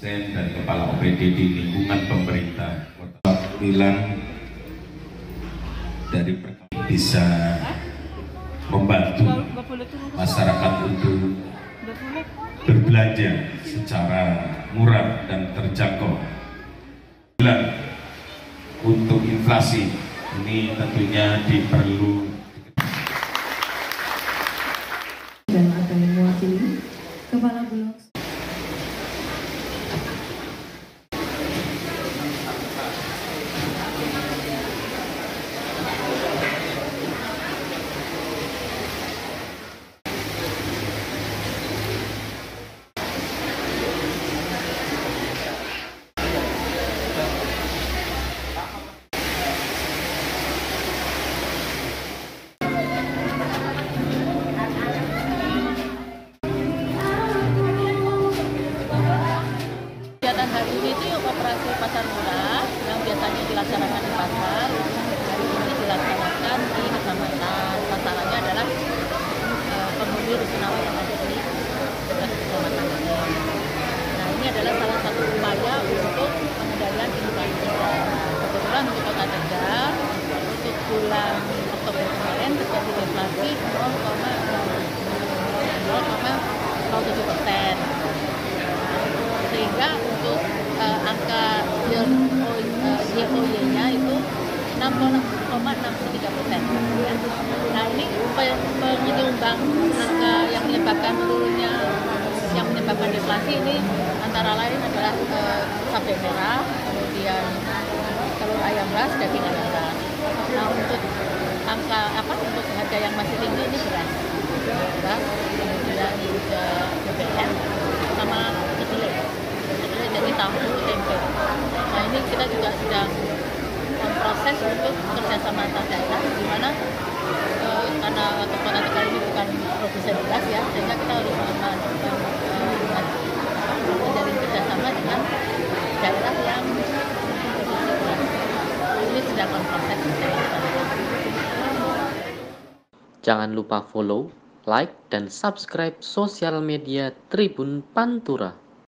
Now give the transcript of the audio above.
asisten dan kepala OPD di lingkungan pemerintah Kota Bilang dari bisa membantu masyarakat untuk berbelanja secara murah dan terjangkau. Untuk inflasi ini tentunya diperlu dan akan mewakili Kepala Bulog. Kegiatan hari ini itu operasi pasar murah yang biasanya dilaksanakan di pasar, hari ini dilaksanakan di kecamatan. Sasarannya adalah penghuni rusunawa yang ada di dekat kecamatan ini. Nah, ini adalah salah satu upaya untuk pengendalian inflasi. Kebetulan untuk Kota Tegal, untuk bulan Oktober kemarin terjadi inflasi 0,07%. Sehingga untuk angka YoY-nya itu 6,63%. Nah, ini penyumbang angka yang menyebabkan deflasi ini antara lain adalah cabai merah, kemudian telur ayam ras, daging ayam ras. Nah, untuk untuk harga yang masih tinggi ini beras, kemudian juga BBM sama kedelai jadi tahu tempe. Nah, ini kita juga sedang proses untuk kerjasama antar daerah, di mana karena Kota Tegal ini bukan produsen beras ya, sehingga kita harus menjalin kerjasama dengan daerah yang produksi beras. Ini sedang proses. Jangan lupa follow, like, dan subscribe sosial media Tribun Pantura.